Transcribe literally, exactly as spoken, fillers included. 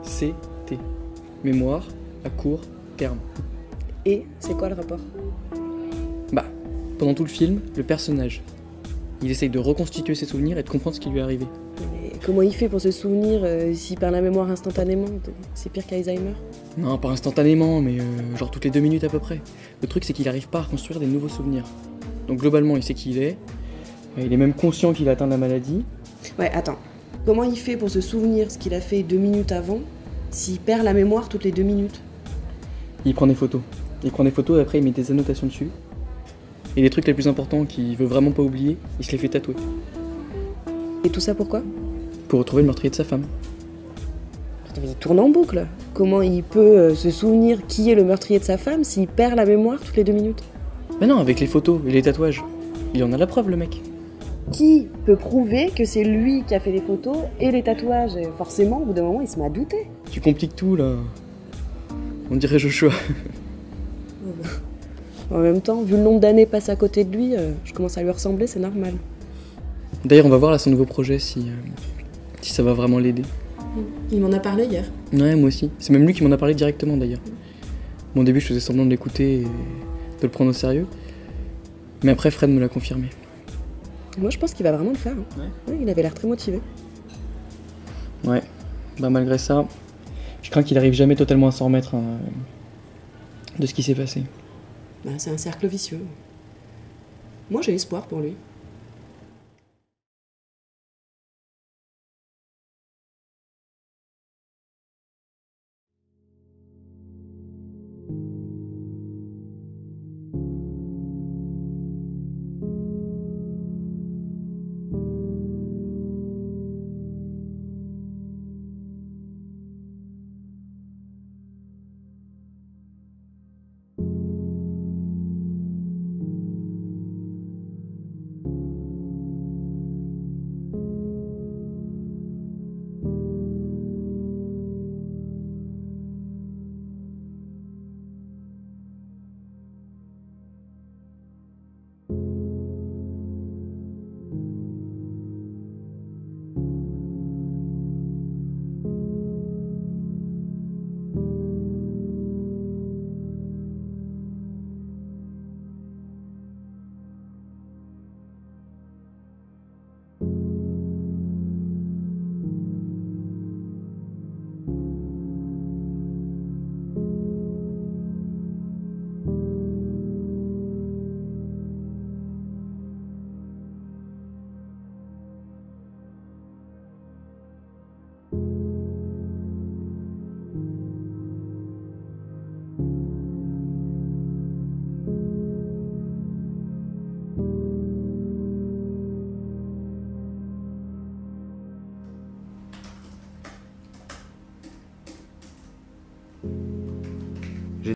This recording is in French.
C T. Mémoire à court terme. Et c'est quoi le rapport? Bah, pendant tout le film, le personnage, il essaye de reconstituer ses souvenirs et de comprendre ce qui lui est arrivé. Mais comment il fait pour se souvenir euh, s'il perd la mémoire instantanément? C'est pire qu'Alzheimer? Non, pas instantanément, mais euh, genre toutes les deux minutes à peu près. Le truc, c'est qu'il n'arrive pas à reconstruire des nouveaux souvenirs. Donc globalement, il sait qui il est. Il est même conscient qu'il a atteint la maladie. Ouais, attends. Comment il fait pour se souvenir ce qu'il a fait deux minutes avant s'il perd la mémoire toutes les deux minutes? Il prend des photos. Il prend des photos et après il met des annotations dessus. Et les trucs les plus importants qu'il veut vraiment pas oublier, il se les fait tatouer. Et tout ça pourquoi? Pour retrouver le meurtrier de sa femme. Attends, mais il tourne en boucle. Comment il peut euh, se souvenir qui est le meurtrier de sa femme s'il perd la mémoire toutes les deux minutes? Mais non, avec les photos et les tatouages. Il en a la preuve, le mec. Qui peut prouver que c'est lui qui a fait les photos et les tatouages? Et forcément, au bout d'un moment, il se met à douter. Tu compliques tout, là. On dirait Joshua. En même temps, vu le nombre d'années passées à côté de lui, euh, je commence à lui ressembler, c'est normal. D'ailleurs, on va voir là son nouveau projet, si, euh, si ça va vraiment l'aider. Il m'en a parlé hier. Ouais, moi aussi. C'est même lui qui m'en a parlé directement, d'ailleurs. Bon, au début, je faisais semblant de l'écouter et de le prendre au sérieux. Mais après, Fred me l'a confirmé. Moi, je pense qu'il va vraiment le faire. Hein. Ouais. Ouais, il avait l'air très motivé. Ouais. Bah, malgré ça, je crains qu'il arrive jamais totalement à s'en remettre hein, de ce qui s'est passé. Bah, c'est un cercle vicieux. Moi, j'ai espoir pour lui.